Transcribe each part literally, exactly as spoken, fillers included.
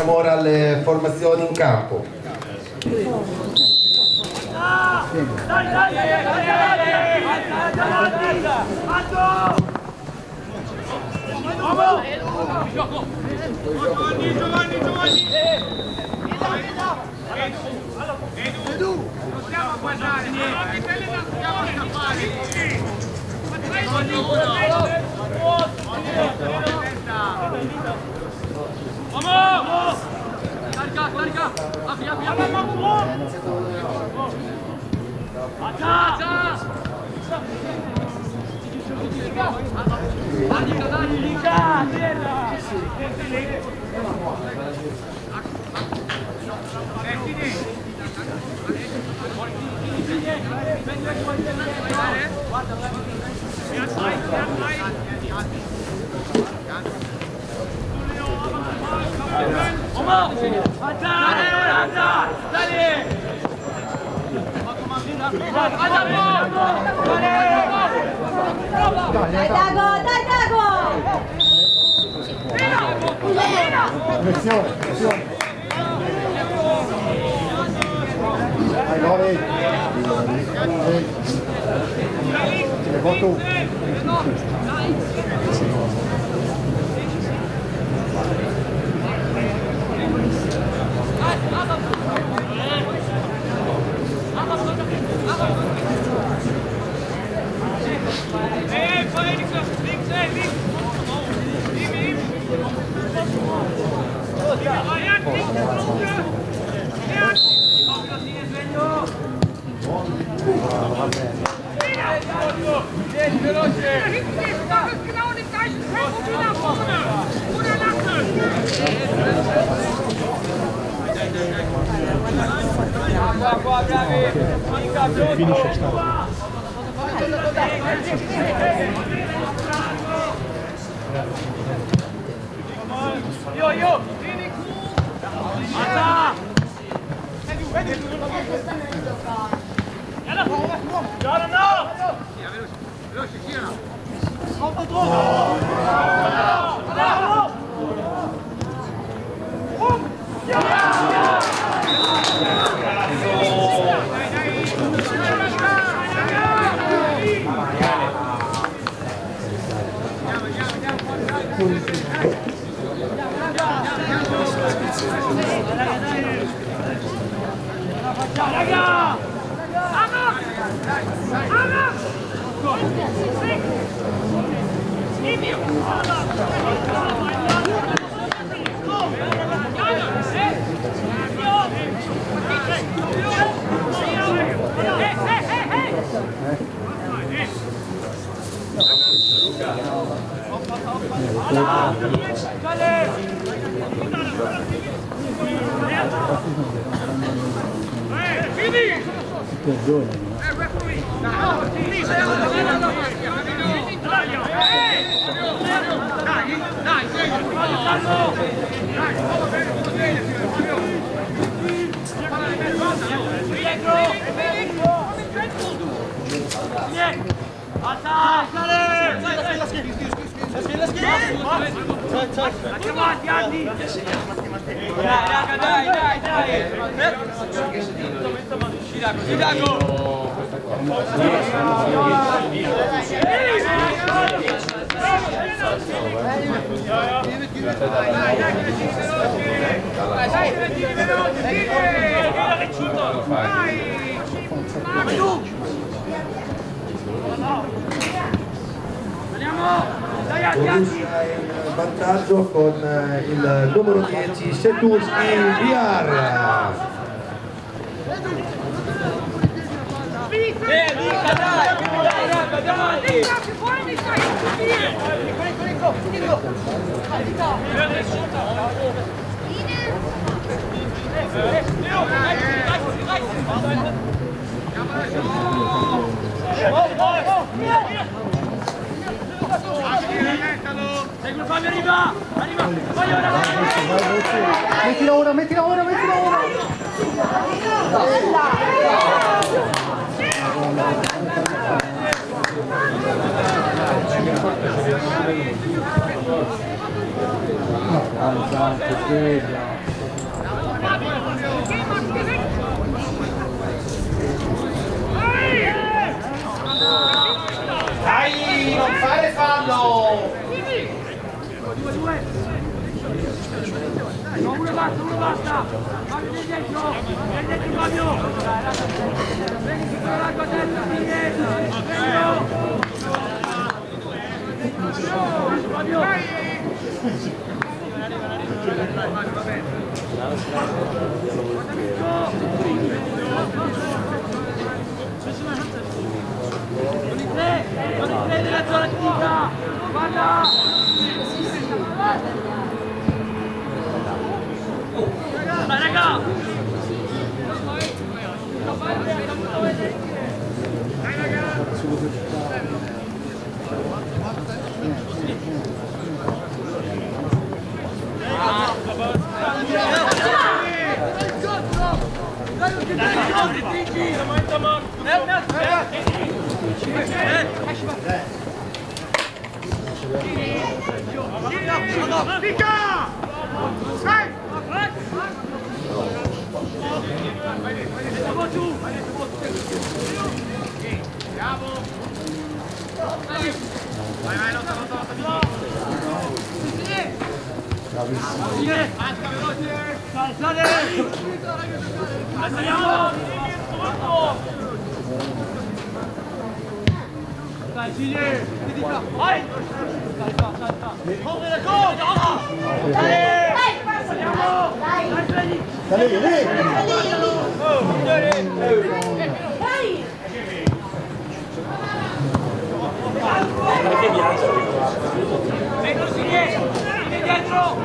Passiamo ora alle formazioni in campo. Dai, dai, dai, Giovanni, Giovanni, Giovanni! Edu, non stiamo a guardare, non mi prende da scappare! Vamos! Carica, carica! Apri, apri, apri! Accia! Dai, dai, Lica! Terra! Dai Dago, dai Dago! Pressione, pressione. Dai, Lori. Ce ne vuoi tu. Hey, links, links, hey, links! Ihm, ihm! Jan, links, Luke! Jan! Komm, das hier ist Svenno! Jetzt, veloce! Hinten ist genau in dem gleichen Tempo wie nach vorne! Oder lasse! Qua, qua, bravi! Finisce stato. Io, io! Vieni! Alza! Giorno, no! Veloce, gira! Troppo, troppo! Bravo! Raga! Anna! Anna! Indio! Perdone. Avanti, Andy! Dai, raga, dai, dai, dai! Dago, Dago! In vantaggio con il numero dieci Seturski Viar. Eh, dica, dai, dai, raga, davanti! Segui Fabio, arriva! Arriva! Vai ora! Mettila ora, mettila ora, mettila ora! No, dai, Zanco, sveglia! Dai, non fare fallo! No, uno basta, uno basta! Fabio del dentro! Del dentro Fabio! Vieni su con la tua testa, dietro! Fabio! Con i tre! Con i tre della zona sinistra! Guarda! Vai raga! Dai raga! Vai, vai, lotta, lotta, lotta, Dai, Gigi! Vai! Corre la cosa! Dai! Dai! Dai, dai! Perché viaggia? Dentro si viene! Vieni dietro!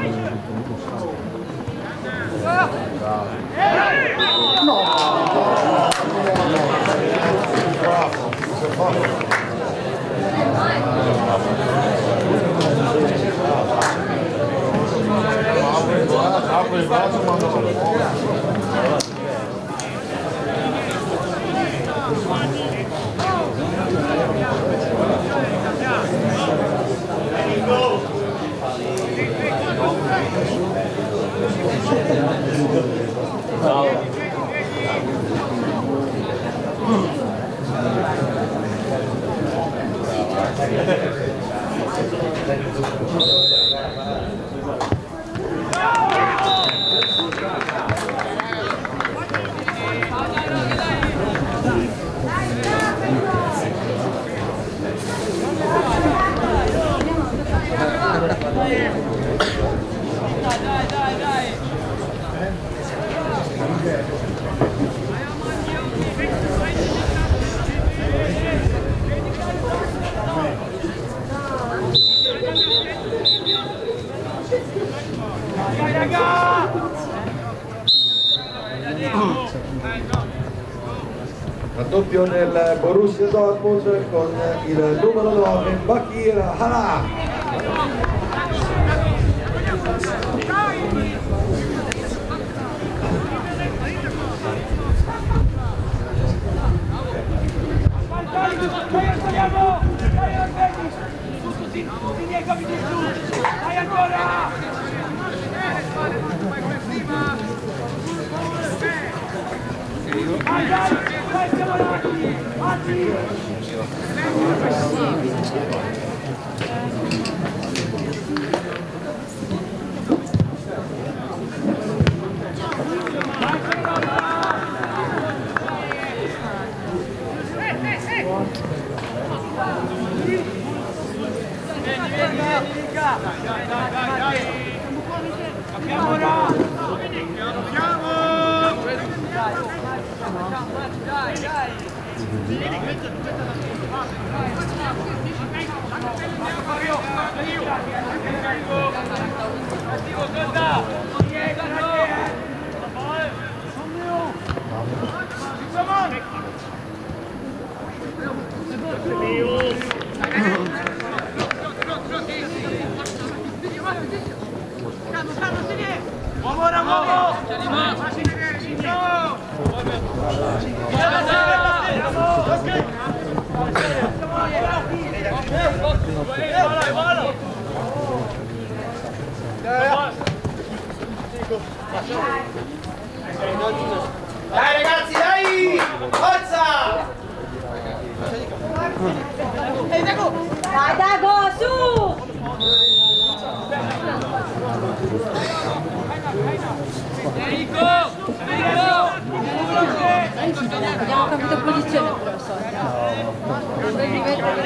Raddoppio nel Borussia Dortmund con il numero nove Bakir Hala. Dai ancora! Dai, dai, dai, siamo arrivati! Avanti! Vieni, vieni, vieni, Liga! Dai, dai, dai, dai! Capiamo ora! Capiamo! Dai, dai! Vieni, questa è la Fabio! Attivo, cosa? Diego, Uomo, uomo! Facci vedere, Ciccio! Dai ragazzi, dai! Forza! Ehi, Diego! Dai Dago, su! Abbiamo capito posizione però so. Dovevi mettere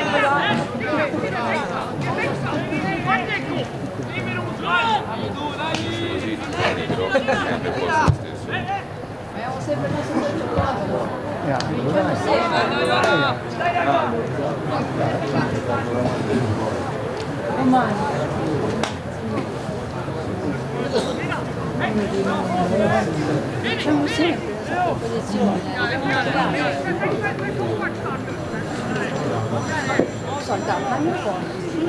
abbiamo sempre messo il cioccolato. Romano. Facciamo sempre questa posizione. Salta, dammi un po'.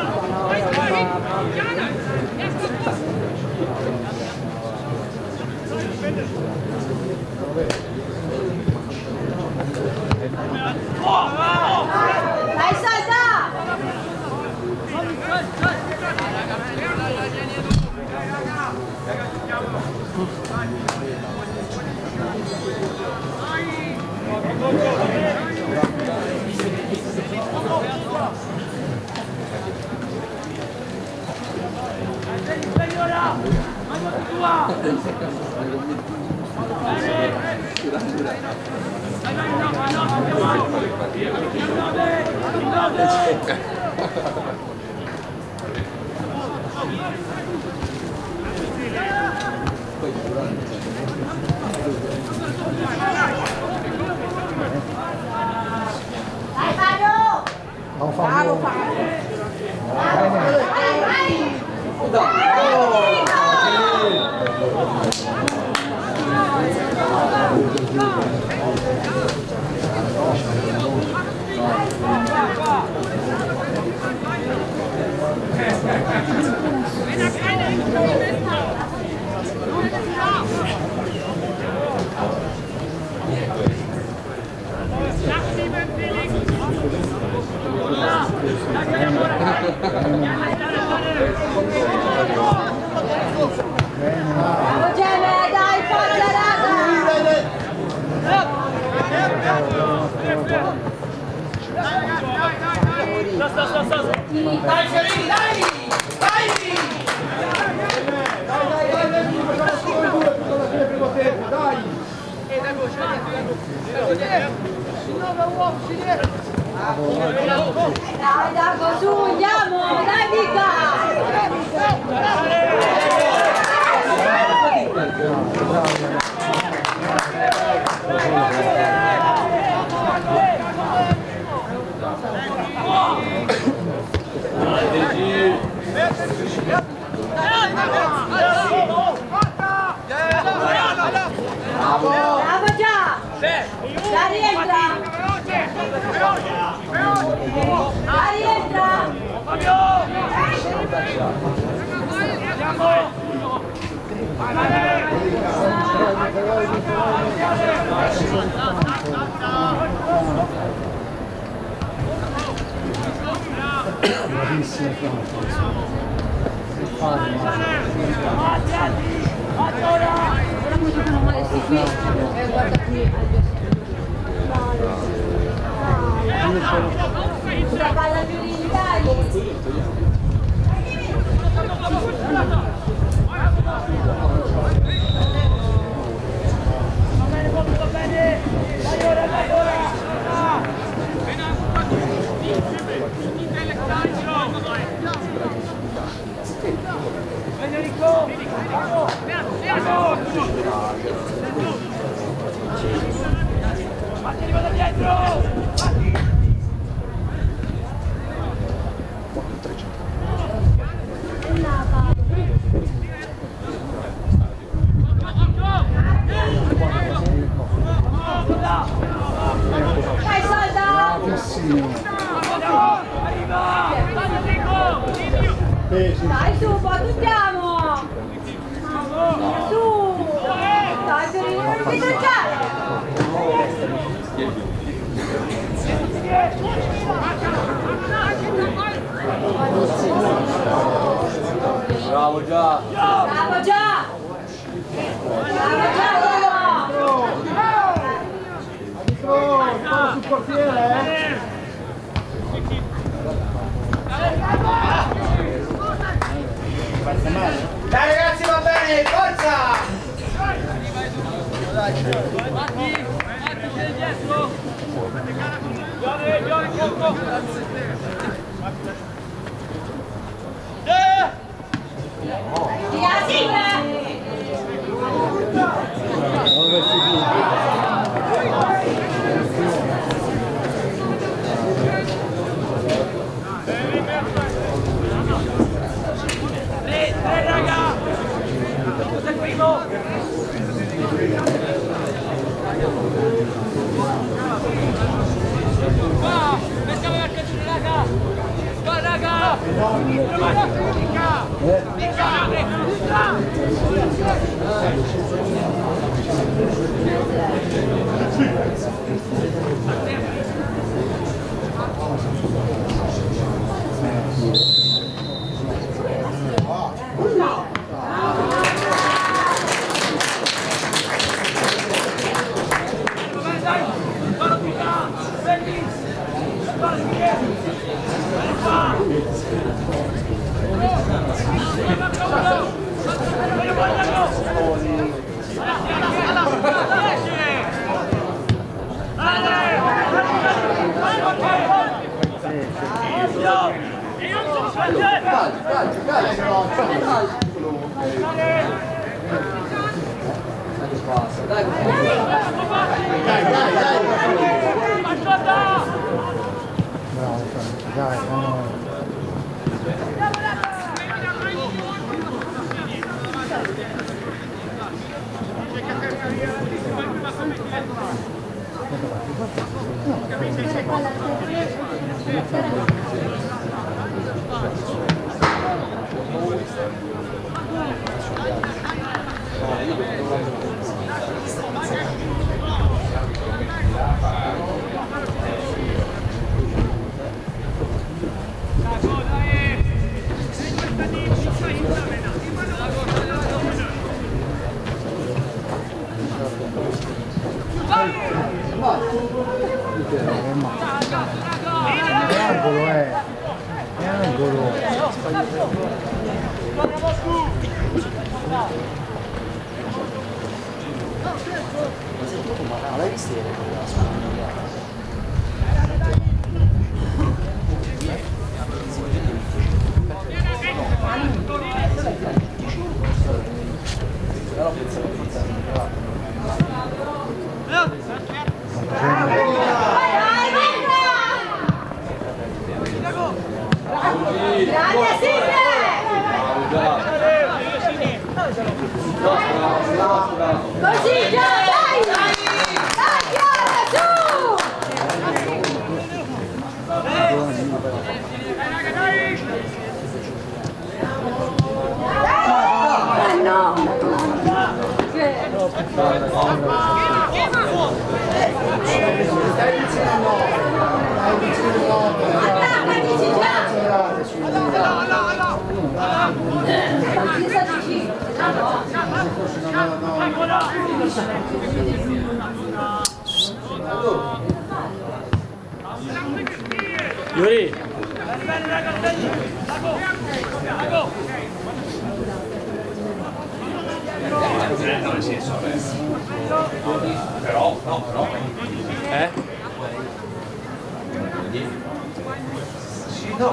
Dai, salta! Dai Fabio! Non Fabio! Vai, vai! Bravo Geme, dai, forza raga! Dai Fiorini, dai! Dai! Dai Dago, su, andiamo, dai mica! Bravo già! Già rientra! Già rientra! Bravissimo Ora come giocano male sti qui? Eh, guarda qui. Sulla palla Giurini, dai! Va bene, va bene! Dai ora, dai ora! Federico! Bravo! Bravo! Matti, vada dietro! Dai, salta! Dai, su, potutiamo! Su! Dai, per il non mi lanciare! Bravo già! Bravo già! Bravo già, sul portiere, eh? Yuri. Però, no, però. Eh? Sì, no.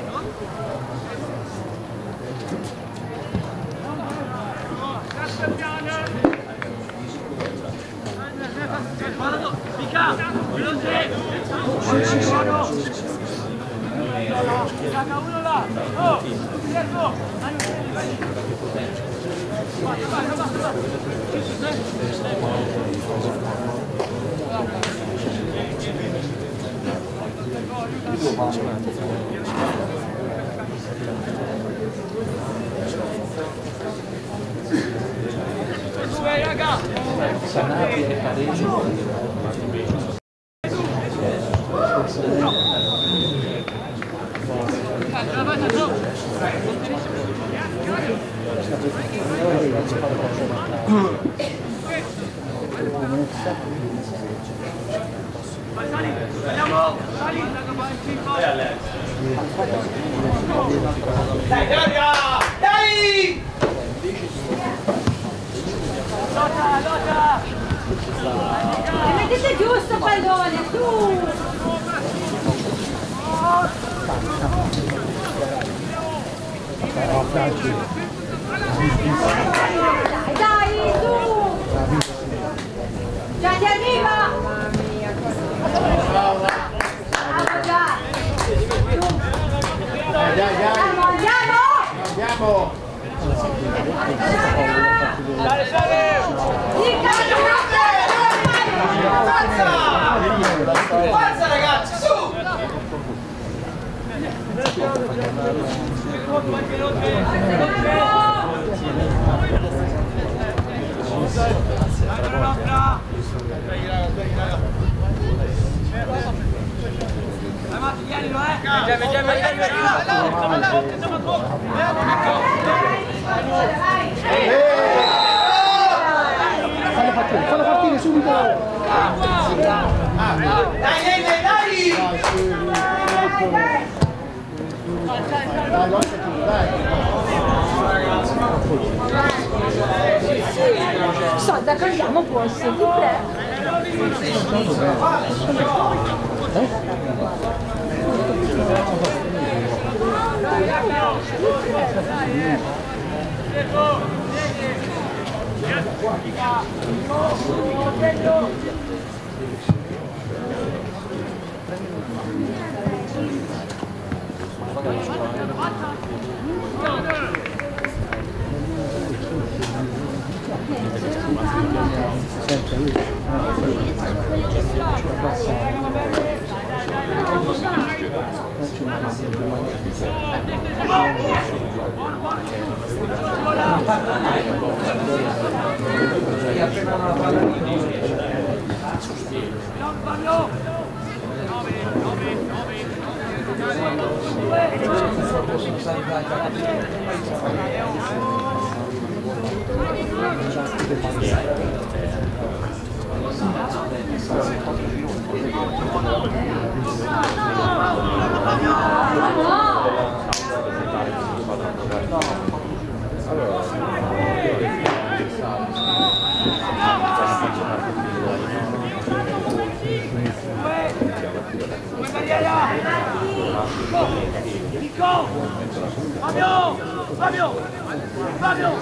Dai, Gaia! Dai! Lotta, lotta! Mettete giù sto pallone, su! Dai, dai, su! Già ti arriva! Bravo, già! Andiamo, andiamo! Andiamo! Sale, sale! Forza! Forza ragazzi, su! Dai Matti, tienilo eh! Già, già, Fallo partire, fallo partire subito! Dai, dai, dai, dai! Dai, lascia tu, dai! Solda, cambiamo posto, di tre. Nico! Fabio! Fabio! Fabio!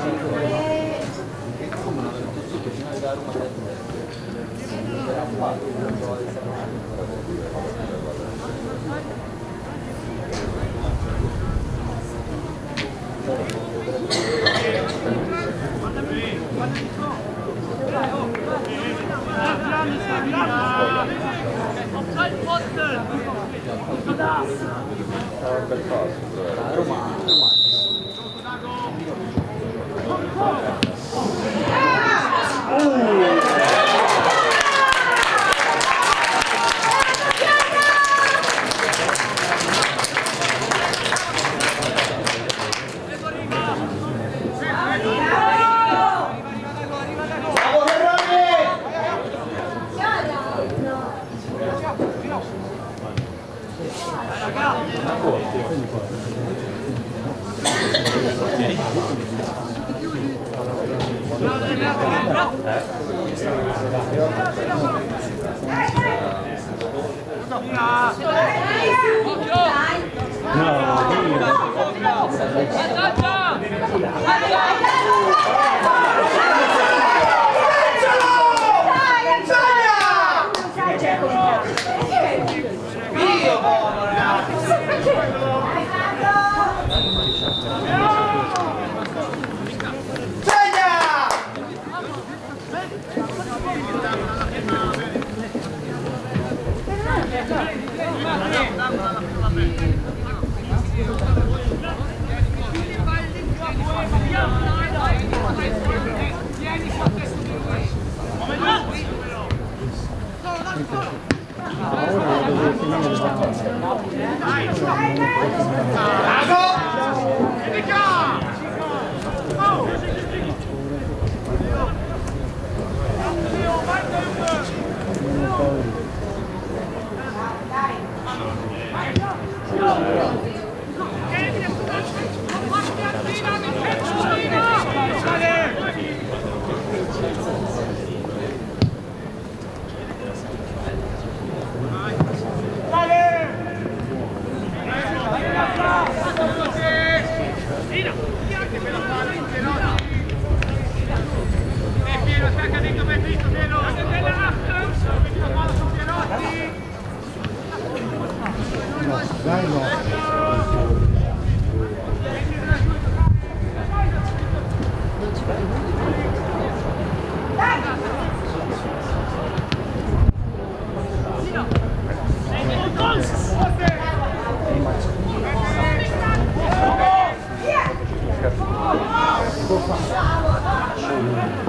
può fare.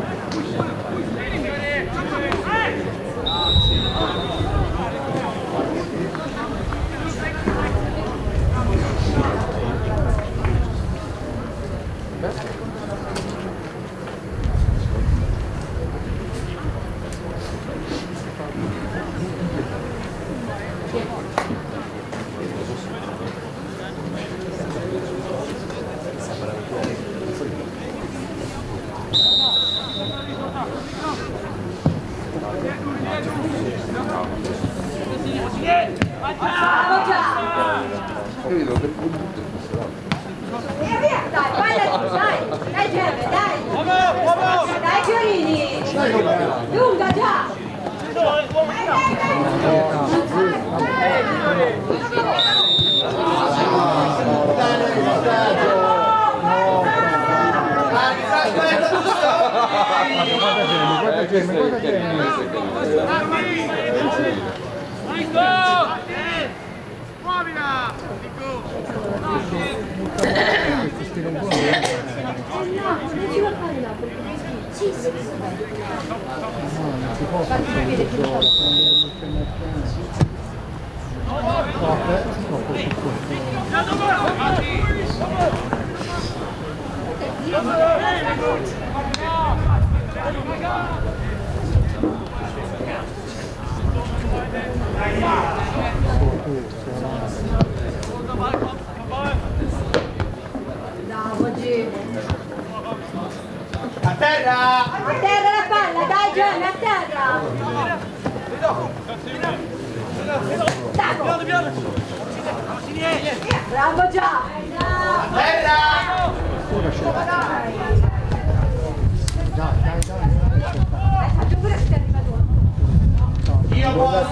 A terra! A terra la palla, dai Gianni, a terra! Bravo Già! A terra! Dai, dai, dai. Faccio pure se ti arriva tu. Io posso!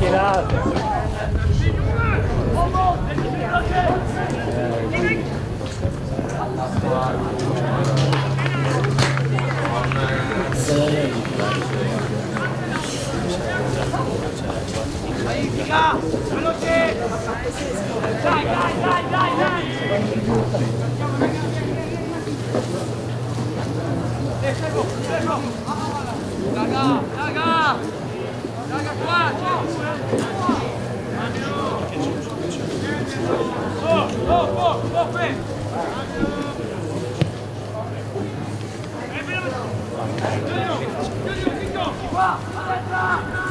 Veloce! Dai, dai, dai, dai, dai! Raga, raga! Raga qua! Oh, oh, oh, oh, qui! Qua, a destra!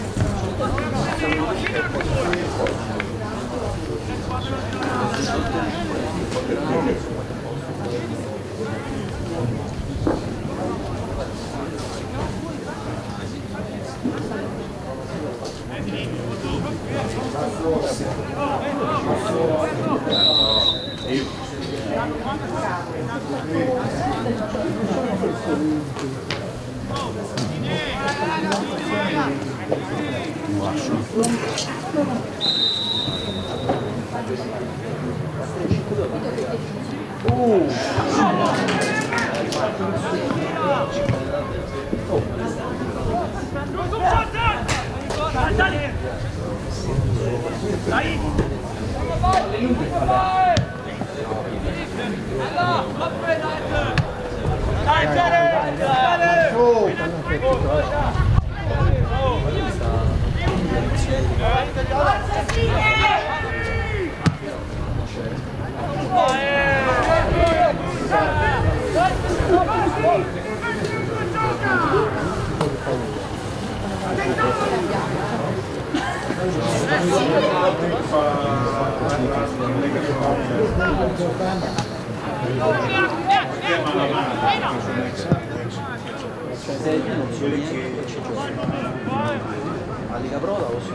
A Liga Pro la posso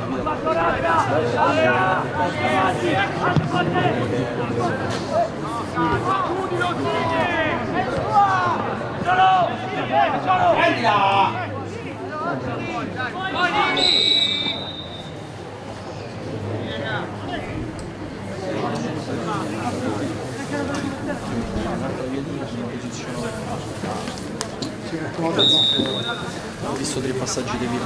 ho visto tre passaggi di vita.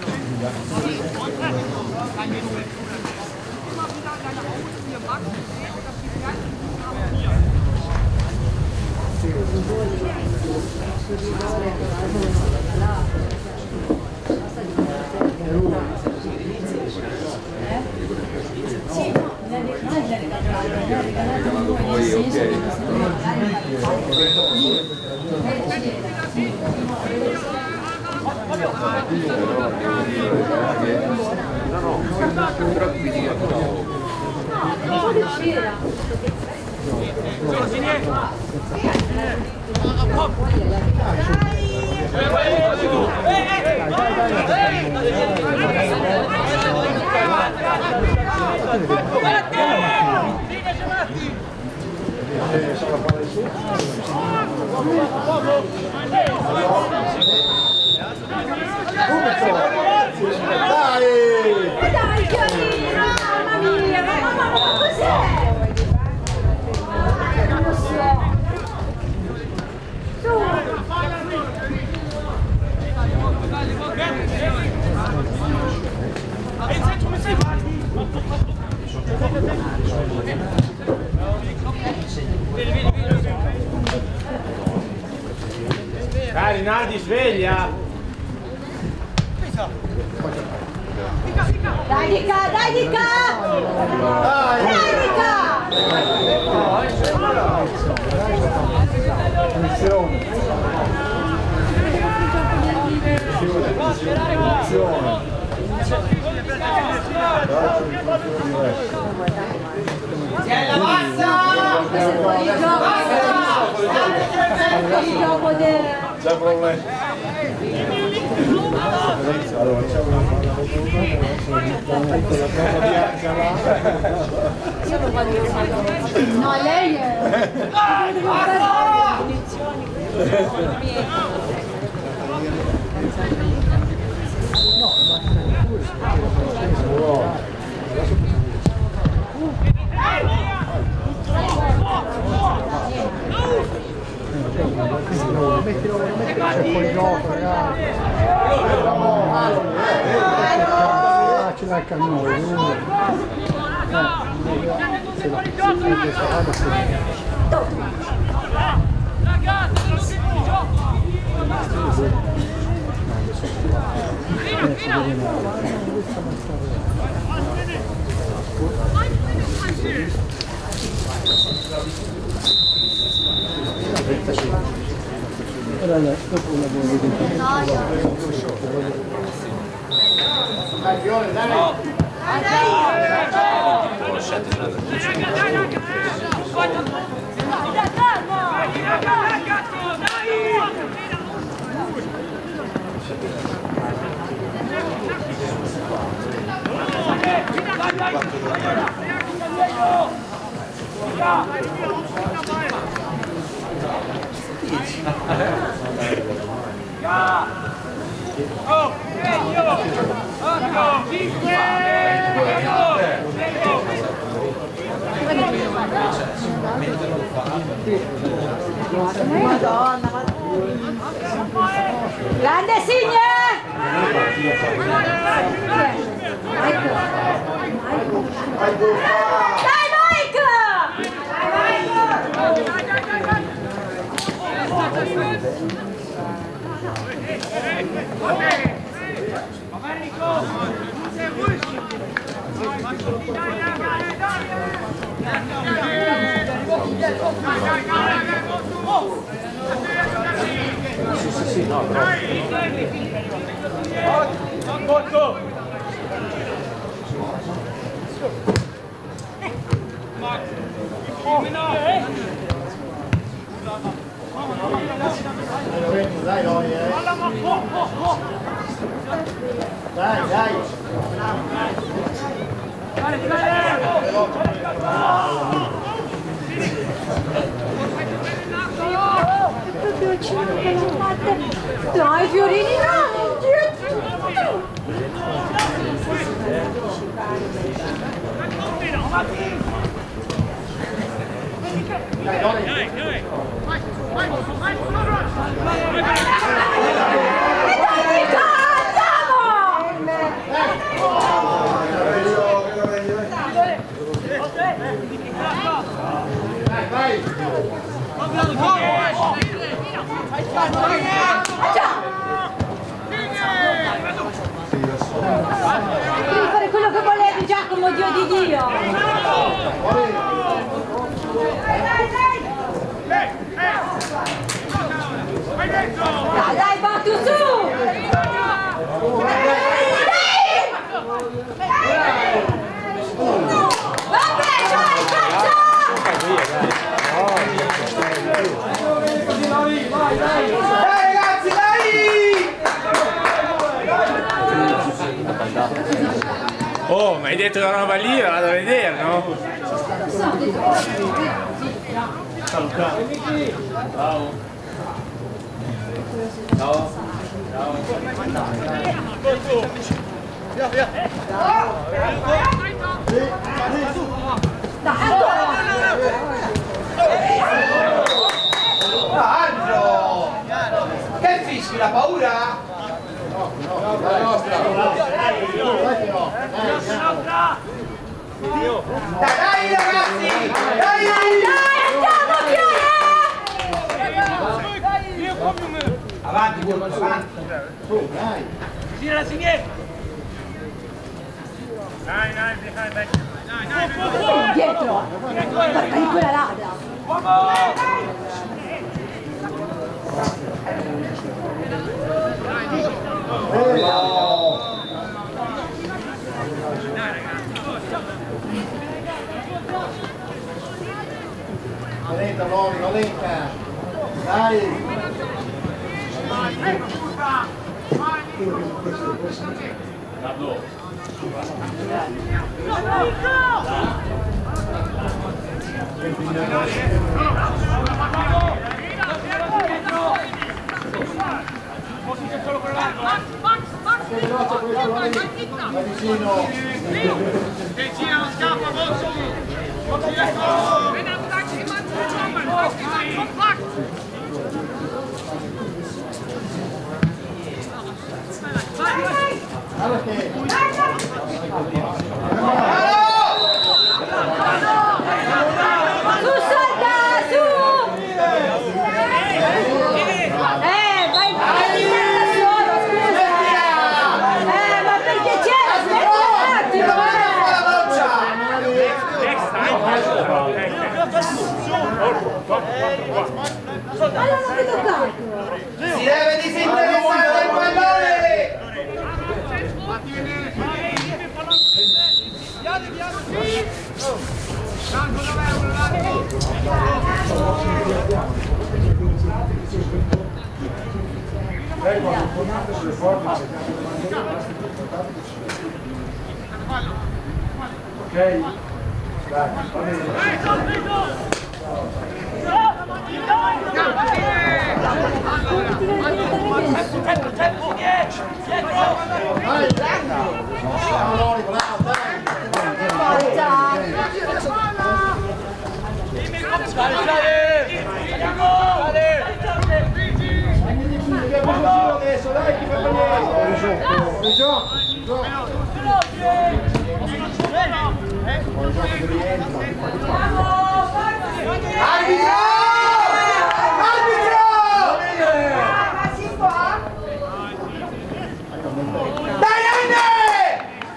Max Sì, no, non è regalato, non è regalato nel senso che dai, Chiarina, mamma mia, mamma, ma cos'è? Non lo so. Su. Dai Rinaldi, sveglia! Dai Dica, dai Dica! Dai Dica! Tienila bassa! Il gioco del... C'è problema. Allora, c'è una No, lei è... Mettilo, mettilo, c'è quel gioco, ragazzi. Ah, ce l'ha il cannone. Se la Ora dopo la vuoi vedere. Madonna, grande Signe! Dai Mike! Sì, sì, sì, no, però. Dai, dai, dai, dai. Dai Fiorini, no! Dai, dai. Vai, vai! Devi fare quello che volevi, Giacomo, Dio di Dio! Dai, dai, Batu, su! Vabbè, dai, cazzo! Dai ragazzi, dai! Oh, ma hai detto una roba lì, la vado a vedere, no? Ciao. Ciao. Via, via. Angelo! Che fischi, la paura? Dai, dai ragazzi! Dai! Avanti, avanti! Gira la sinistra! Dai, dai, behind back! Dai, dai, Dietro! Porca di quella ladra! Lenta, Monica, lenta! Dai! solo con l'arco! Sei veloce questo, vai vicino! Che gira lo scappo, Bossi! Wenn er sagt, jemand zu kommen, sagt jemand kompakt! Guarda che... Su, salta, su! Eh, vai, vai da solo, scusa! Eh, ma perché c'era? Aspetta un attimo, eh! Allora non ti toccato! Si deve disinteressare del pallone! Lei quando tornate sulle porte cercate le bandiere, basta che portate che ci ok? Dai, va bene. Bravo Lori, bravo, Adesso dai, chi fa vedere? Arbitro! Arbitro! Dai, Anne!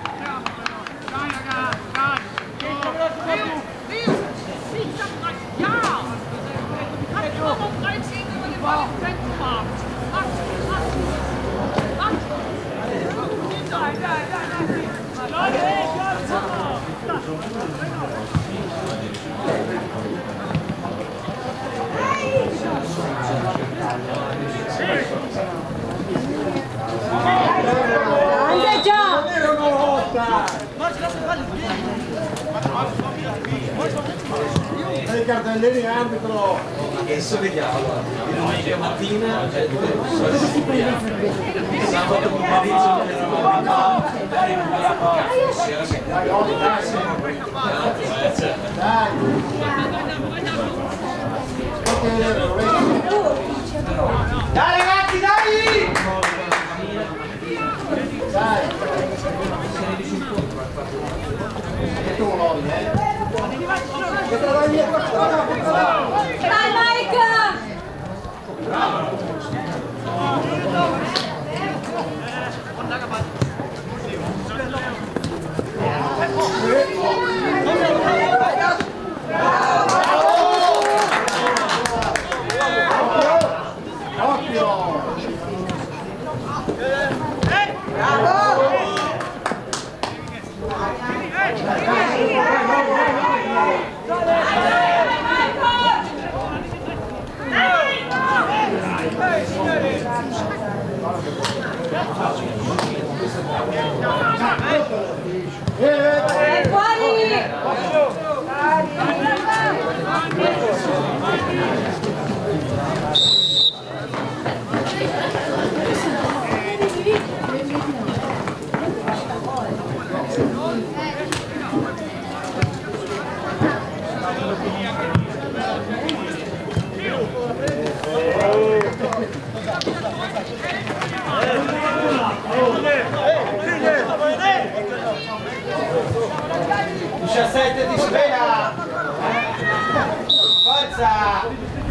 Grande già! i cartellini arbitro! Adesso vediamo, di domenica mattina, cioè sabato pomeriggio Dai, Oli, dai! Dai! Dai ragazzi, dai! Dai! E tu Lori, eh? Dai Mike! Bravo! diciassette di svela. Forza!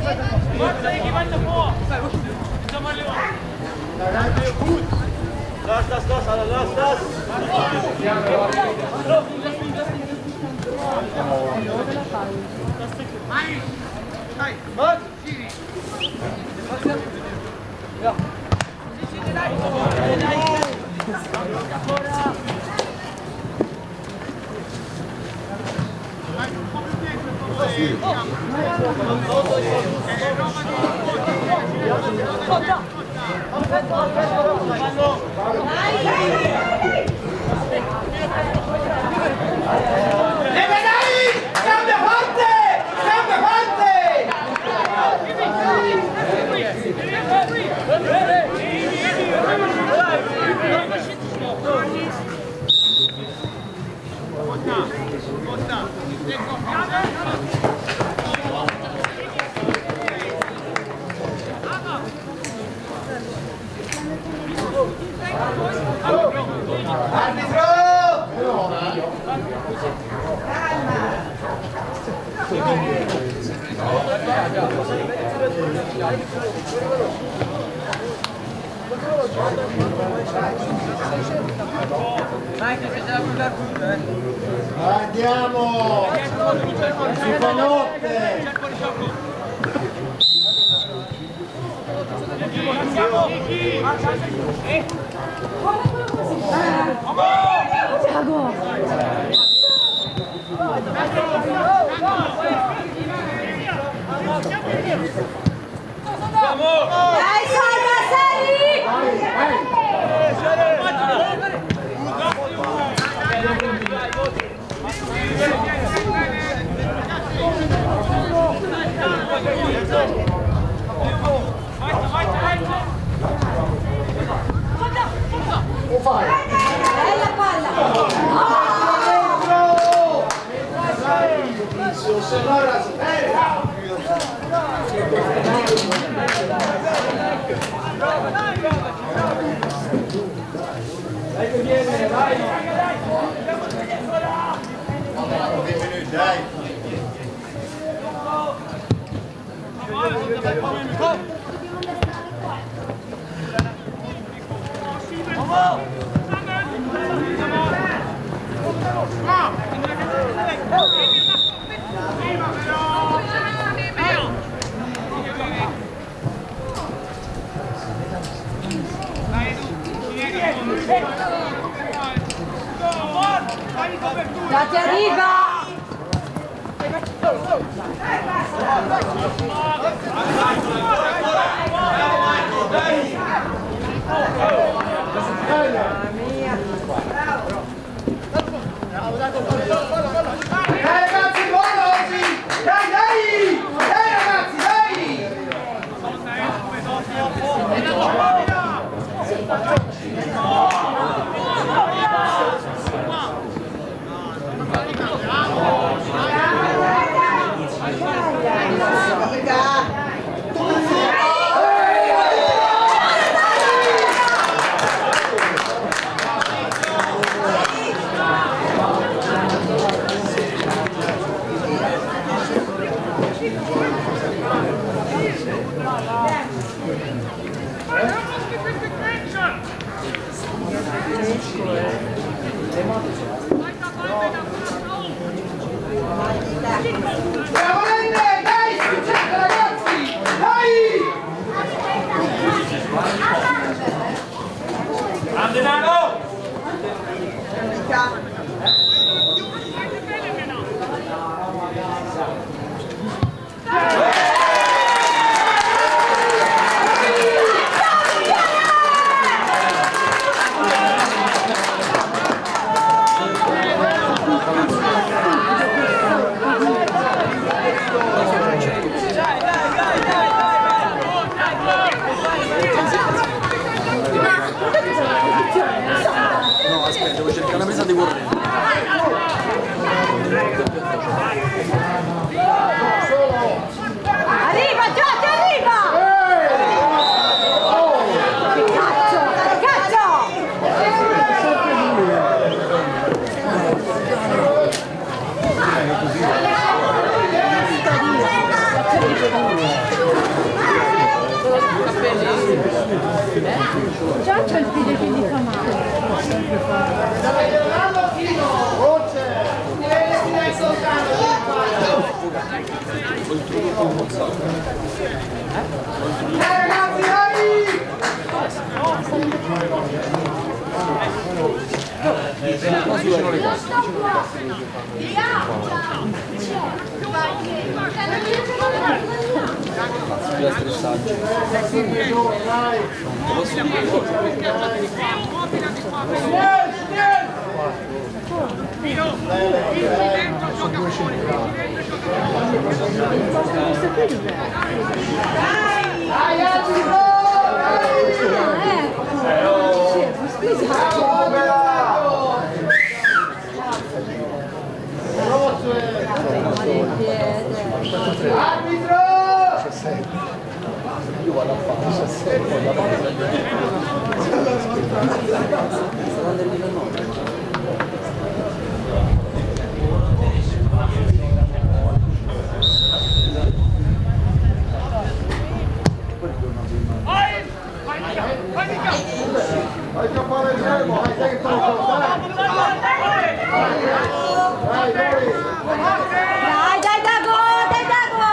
Lass das, lass, Alter, lass das! Andiamo! Si fa notte! Dai, salva, sei! Lo fai? Bella palla! Se no era Dai che viene, vai! dai! Dati arriva! Dai ragazzi, buono oggi! Dai, dai! Dai ragazzi, dai! Già c'è il figlio che gli fa male. Eh ragazzi, dai! Non sto qua! Già stressato. Dai, altri no! Arbitro! Io vado a fare diciassette, vado a vai a fare il fermo, vai che te lo fai. Dai, dai. Dai, dai, Dago, dai, Dago!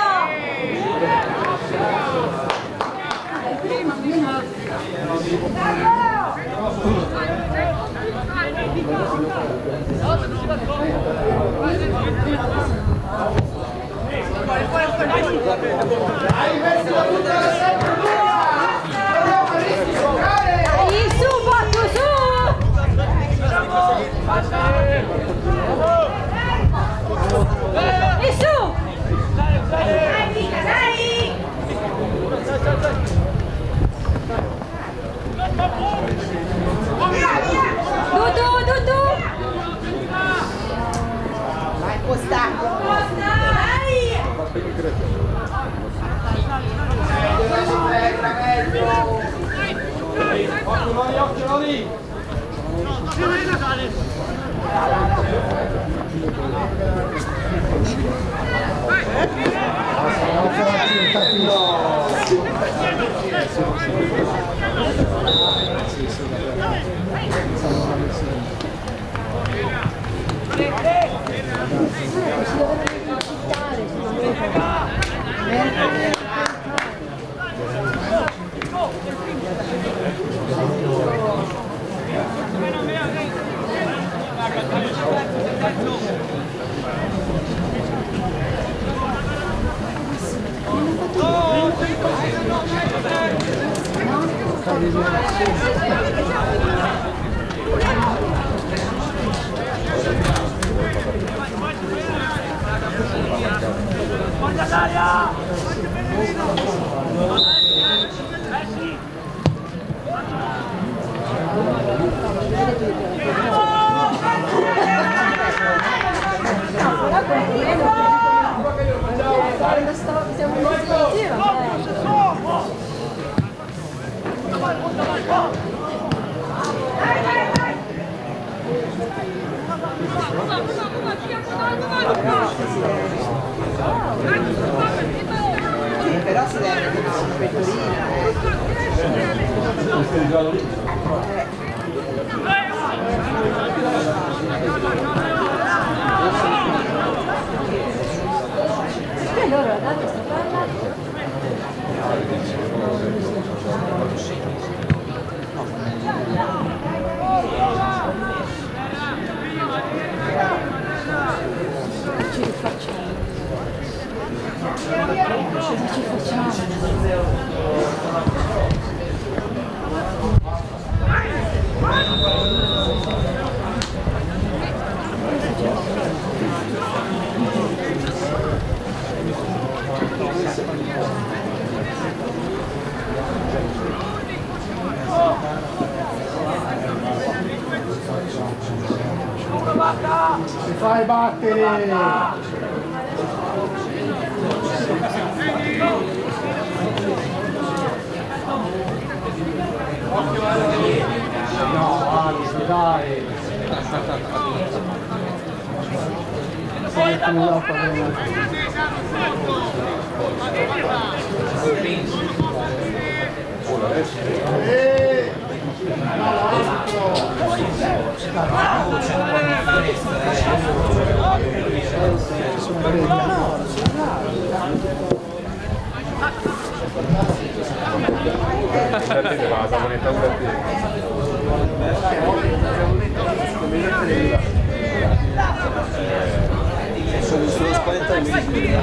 Dai, metti la puntata sempre tua! Dobbiamo giocare! Dai, su, Botto, su! E su! Dai, mica, dai! Du, du, du, du! Vai, Costa! Costa, dai! Quando sto, siamo in definitiva, però si deve mettere una pettorina. e loro dato sta parlando. Ci rifacciamo. Cosa ci facciamo? Si fai battere! No, Alice, dai! Sai che non la fa Sono solo spaventato di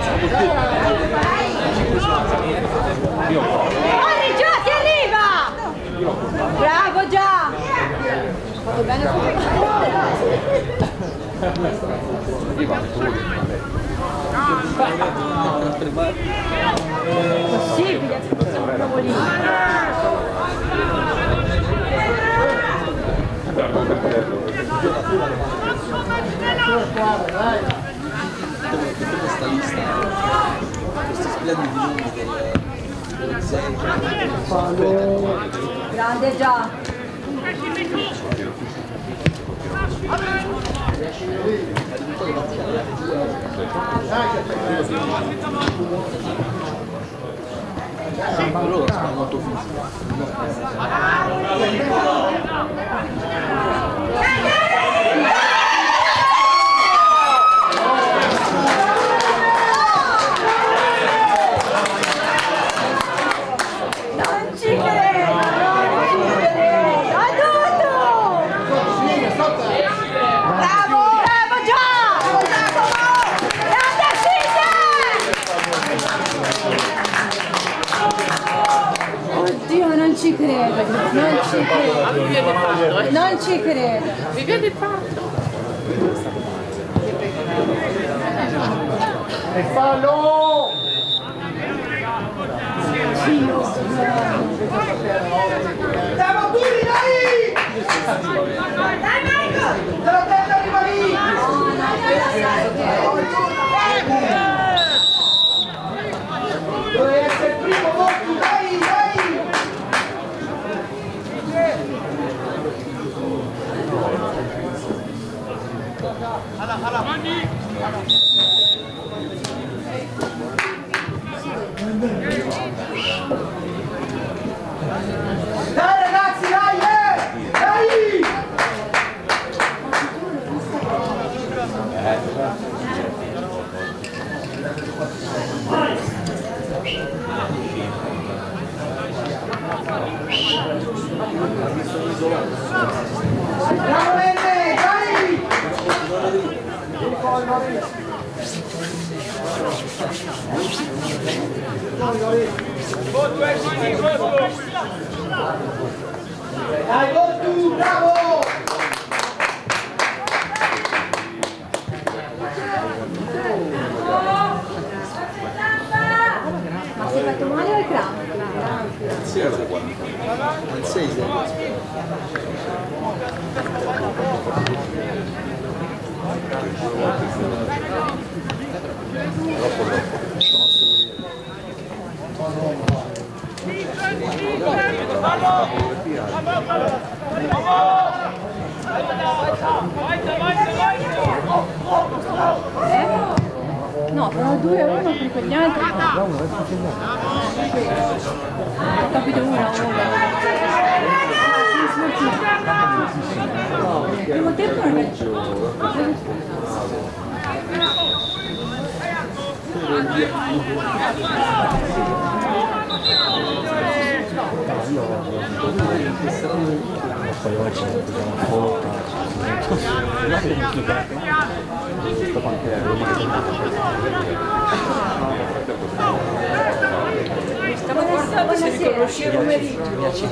Corri già, ti arriva! Bravo già! Fatto bene possibile, siamo proprio lì. questa lista, questi splendidi nomi del zero. Grande già. Loro sono molto fisici. Non ci credo, non ci credo, non ci credo. Mi viene fatto. E fallo! Andiamo tutti, dai! Dai Marco! Dalla terra arriva lì! Doveva essere il primo volto, dai, dai! Dai ragazzi, dai, eh! Dai! Bravo Nenne, dai! Dai, Gottu, bravo! Ma si è fatto male al cranio? Sì, è il sei No, però due a uno per quegli altri. Ho capito uno a uno. Il primo tempo non è. Poi oggi usiamo foto, questo panchero buonasera, pomeriggio.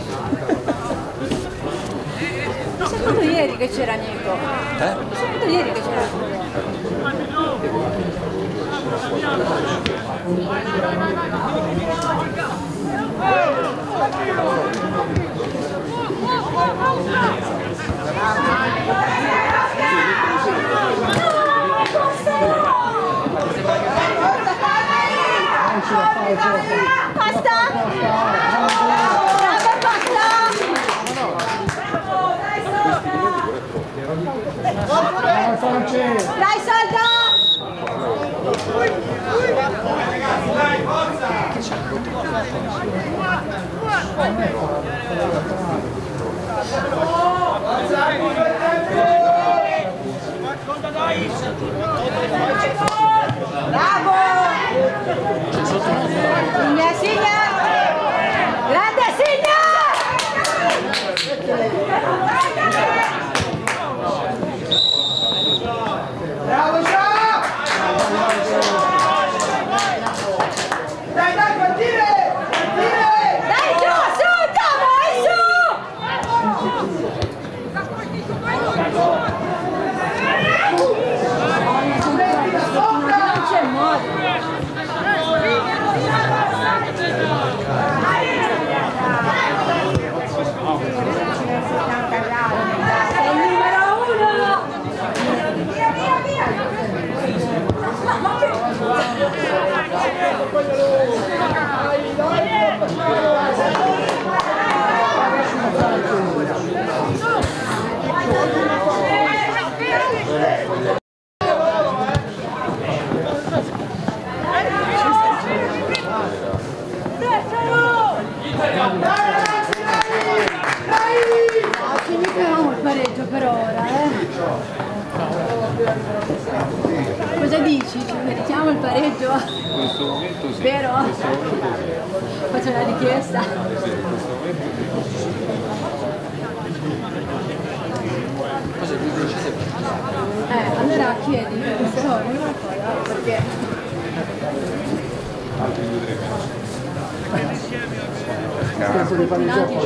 Mi è saputo ieri che c'era Nico. Eh? Mi è saputo ieri che c'era Costa! Bravo Costa! Dai Salda! Dai, forza! Bravo! Signa, signa! Grande signa! Bravo, ciao! Dai, dai, partire! Partire! Dai giù, su, vai su! Non c'è modo. Sei il numero uno! Via, via, via! Ci mettiamo il pareggio per ora, eh? Cosa dici? Ci meritiamo il pareggio? In questo momento sì. Vero? In questo momento sì. Faccio una richiesta. Sì, in questo momento sì. Eh, allora chiedi, non so, perché... Altri due tre Penso di fare il gioco.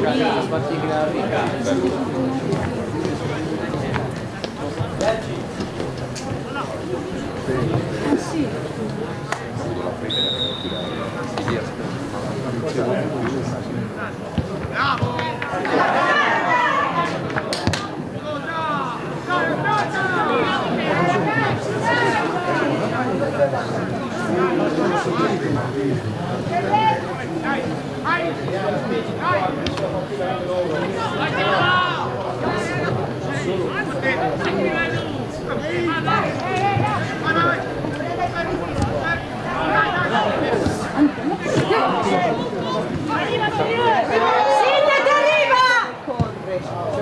Eh sì. Signa che arriva! Corre!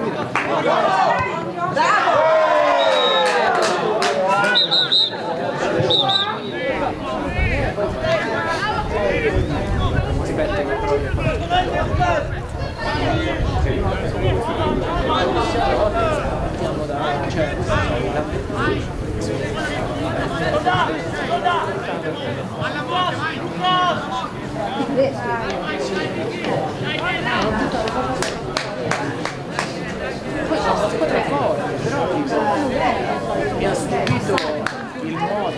Bravo! Mi ha stupito il modo.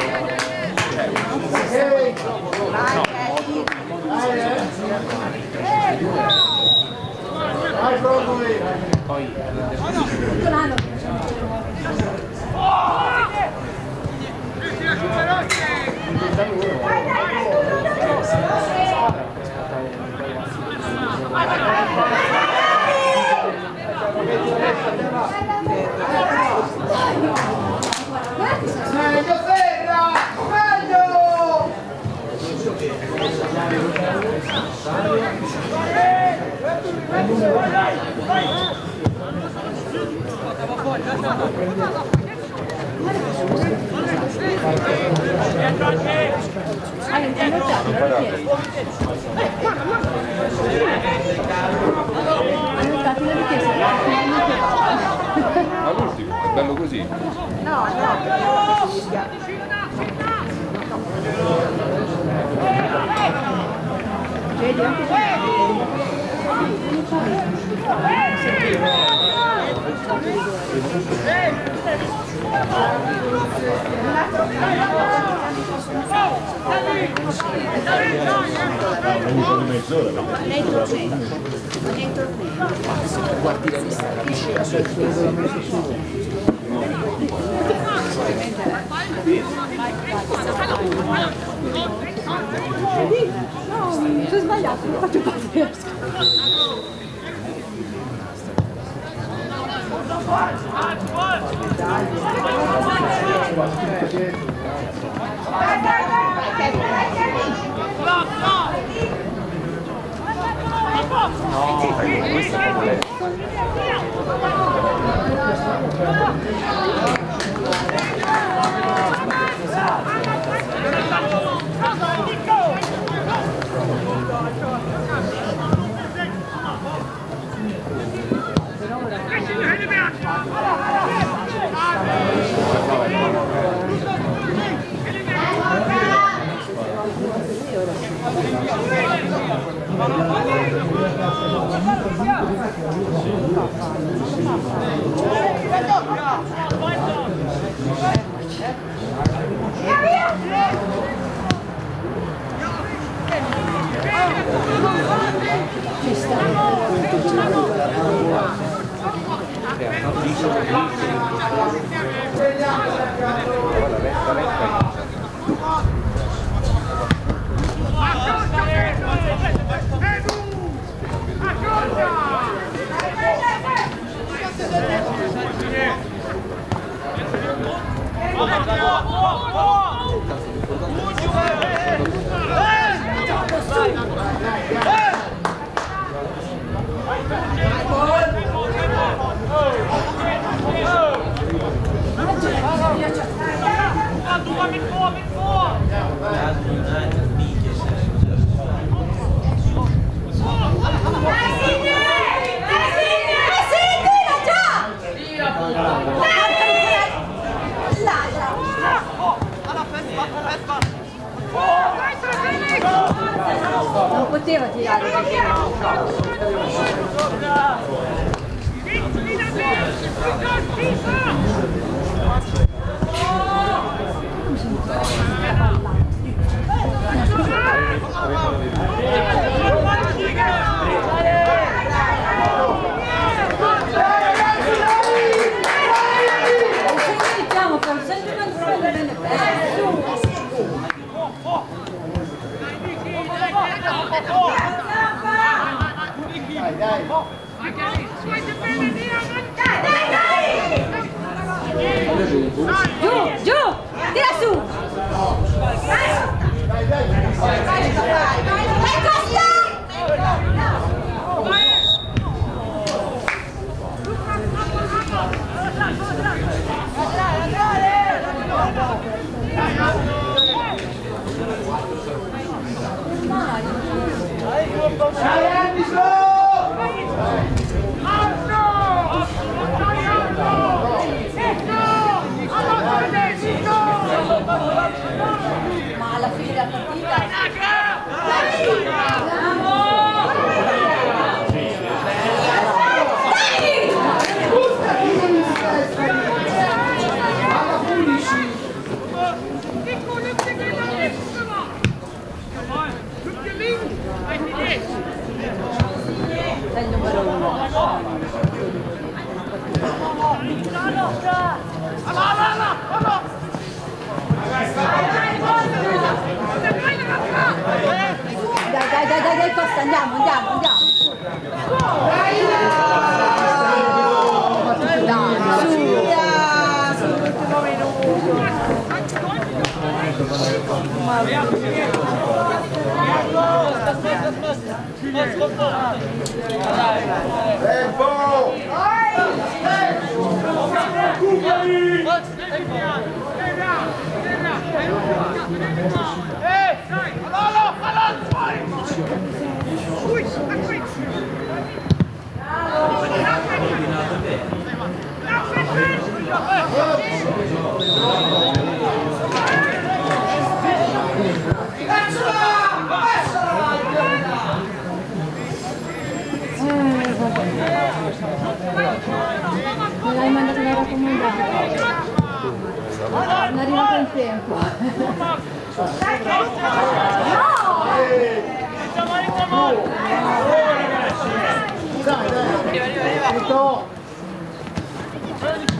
Vai, Brocoli! Poi Meglio Ferra! Meglio! all'ultimo, è bello così. No, no. Vedi anche Dentro centro. Dentro qui. Guardi la lista, capisci? La sua no, sono sbagliato, non faccio pazzesco. Non poteva tirare perché diciamo per sempre una bene Dai, dai. giù, giù, tira su. Dai, dai. Dai, Costa! Dai, Anderson! Ma alla fine della partita è il numero uno. Dai, dai, dai, dai, dai, Costa, andiamo, andiamo, andiamo. Dai, su, sull'ultimo minuto. Tempo! Me l'hai mandato la raccomandata. Non è arrivato in tempo. Dai, dai.